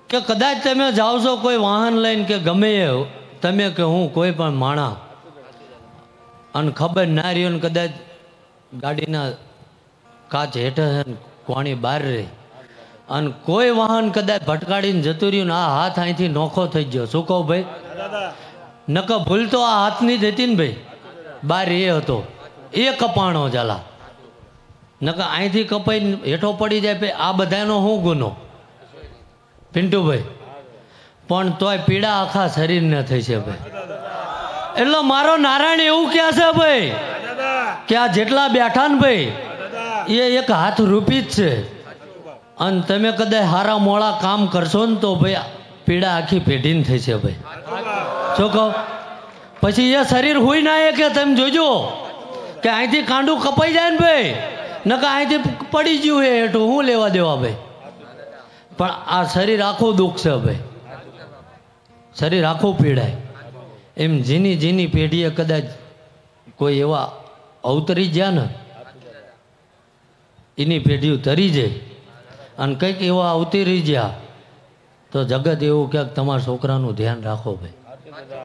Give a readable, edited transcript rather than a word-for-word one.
કે કદાચ તમે જાઓ છો કોઈ વાહન લઈને કે ગમે એ તમે કે હું કોઈ પણ માણા અને ખબર ના રહ્યો ને કદાચ ગાડીના કાચ હેઠ છે ને કોણી બહાર રહી અને કોઈ વાહન કદાચ ભટકાડીને જતું રહ્યું ને આ હાથ અહીંથી નોખો થઈ ગયો, શું કહું ભાઈ? નક ભૂલ તો આ હાથની જ હતી ને ભાઈ, બાર એ હતો એ કપાણો ચાલા, નક અહીંથી કપાઈને હેઠો પડી જાય ભાઈ, આ બધાનો શું ગુનો પિન્ટુભાઈ? પણ તોય પીડા આખા શરીરને થઈ છે ભાઈ. એટલે મારો નારાયણ એવું કહે છે ભાઈ કે આ જેટલા બેઠા ને ભાઈ એ એક હાથ રૂપી જ છે, અને તમે કદાચ હારા મોળા કામ કરશો ને તો ભાઈ પીડા આખી પેઢીને થઈ છે ભાઈ. શું કહો? પછી એ શરીર હોય ના કે તમે જોજો કે અહીંથી કાંડું કપાઈ જાય ને ભાઈ, નકા અહીંથી પડી ગયું હે હેઠું, હું લેવા દેવા ભાઈ. પણ આ શરીર આખું દુઃખ છે ભાઈ, શરીર આખું પીડાય. એમ જીની પેઢીએ કદાચ કોઈ એવા અવતરી ગયા ને એની પેઢીઓ તરી જાય અને કંઈક એવા અવતરી ગયા તો જગત એવું ક્યાંક તમારા છોકરાનું ધ્યાન રાખો ભાઈ.